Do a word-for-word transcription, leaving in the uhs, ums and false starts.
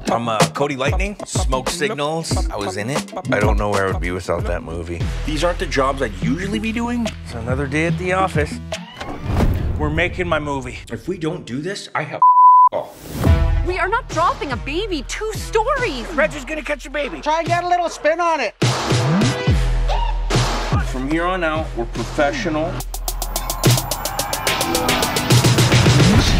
I'm uh, Cody Lightning, Smoke Signals. I was in it. I don't know where I would be without that movie. These aren't the jobs I'd usually be doing. It's another day at the office. We're making my movie. If we don't do this, I have off. We are not dropping a baby two stories. Reggie's gonna catch a baby. Try and get a little spin on it. From here on out, we're professional.